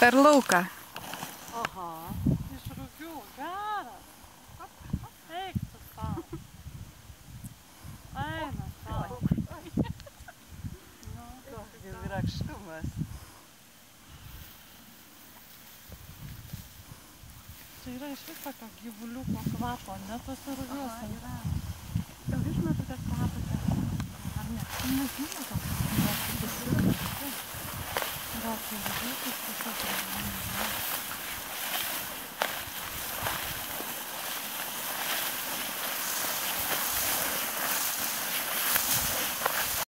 Per lauką. Aha, iš rugių, geras. Eik tu sau. Eina sau. Koks grakštumas. Čia yra iš vis tokio gyvuliuko kvapo, ne tose rugiuose. Yra. Gal išmetate kvapą? Ar ne? Nežinau, gal. Gal tai